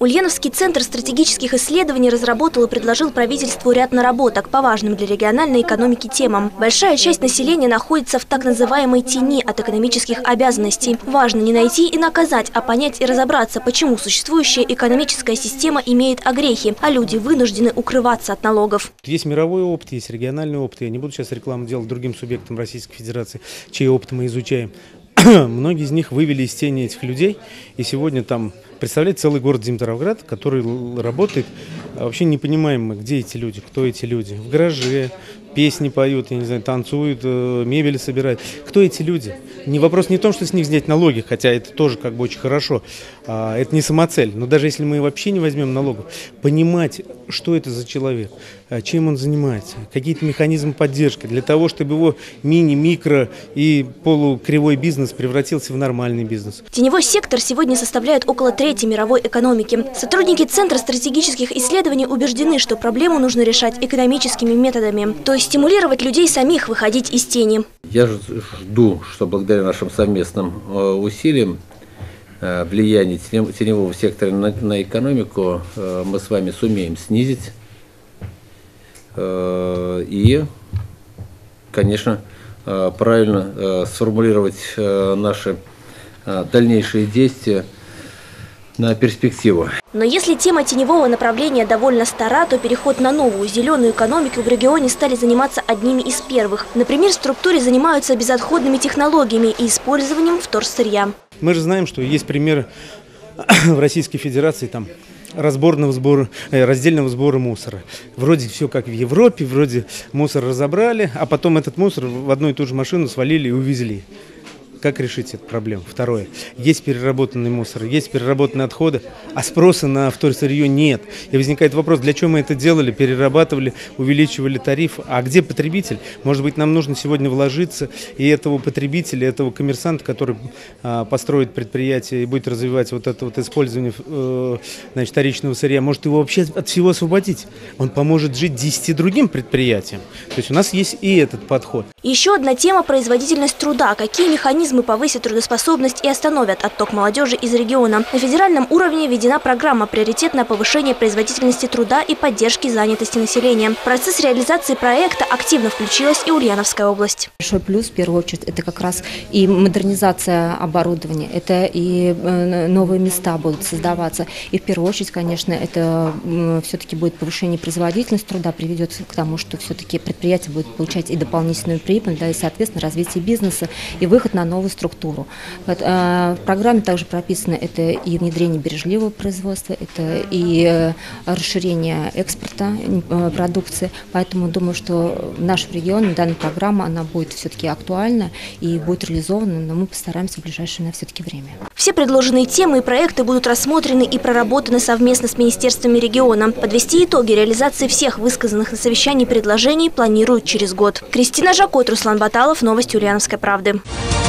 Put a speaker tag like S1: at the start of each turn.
S1: Ульяновский центр стратегических исследований разработал и предложил правительству ряд наработок по важным для региональной экономики темам. Большая часть населения находится в так называемой тени от экономических обязанностей. Важно не найти и наказать, а понять и разобраться, почему существующая экономическая система имеет огрехи, а люди вынуждены укрываться от налогов.
S2: Есть мировой опыт, есть региональный опыт. Я не буду сейчас рекламу делать другим субъектам Российской Федерации, чей опыт мы изучаем. Многие из них вывели из тени этих людей, и сегодня там представляет целый город Димитровград, который работает, вообще не понимаем мы, где эти люди, кто эти люди. В гараже песни поют, я не знаю, танцуют, мебель собирают. Кто эти люди? Вопрос не в том, что с них снять налоги, хотя это тоже как бы очень хорошо, это не самоцель. Но даже если мы вообще не возьмем налогов, понимать, что это за человек, чем он занимается, какие-то механизмы поддержки для того, чтобы его мини, микро и полукривой бизнес превратился в нормальный бизнес.
S1: Теневой сектор сегодня составляет около трети мировой экономики. Сотрудники Центра стратегических исследований убеждены, что проблему нужно решать экономическими методами, то есть стимулировать людей самих выходить из тени.
S3: Я жду, что благодаря нашим совместным усилиям влияние теневого сектора на экономику мы с вами сумеем снизить и, конечно, правильно сформулировать наши дальнейшие действия на перспективу.
S1: Но если тема теневого направления довольно стара, то переход на новую зеленую экономику в регионе стали заниматься одними из первых. Например, в структуре занимаются безотходными технологиями и использованием вторсырья.
S2: Мы же знаем, что есть пример в Российской Федерации там раздельного сбора мусора. Вроде все как в Европе, вроде мусор разобрали, а потом этот мусор в одну и ту же машину свалили и увезли. Как решить эту проблему? Второе. Есть переработанный мусор, есть переработанные отходы, а спроса на вторсырье нет. И возникает вопрос, для чего мы это делали, перерабатывали, увеличивали тариф, а где потребитель? Может быть, нам нужно сегодня вложиться, и этого потребителя, этого коммерсанта, который построит предприятие и будет развивать вот это вот использование вторичного сырья, может его вообще от всего освободить. Он поможет жить 10 другим предприятиям. То есть у нас есть и этот подход.
S1: Еще одна тема – производительность труда. Какие механизмы повысят трудоспособность и остановят отток молодежи из региона? На федеральном уровне введена программа «Приоритетное повышение производительности труда и поддержки занятости населения». В процесс реализации проекта активно включилась и Ульяновская область.
S4: Большой плюс, в первую очередь, это как раз и модернизация оборудования, это и новые места будут создаваться. И в первую очередь, конечно, это все-таки будет повышение производительности труда, приведет к тому, что все-таки предприятие будет получать и дополнительную прибыль, да, и, соответственно, развитие бизнеса и выход на новую структуру. В программе также прописано это и внедрение бережливого производства, это и расширение экспорта продукции. Поэтому думаю, что в нашем регионе данная программа она будет все-таки актуальна и будет реализована, но мы постараемся в ближайшее все-таки время.
S1: Все предложенные темы и проекты будут рассмотрены и проработаны совместно с министерствами региона. Подвести итоги реализации всех высказанных на совещании предложений планируют через год. Кристина Жакот, Руслан Баталов, новости Ульяновской правды.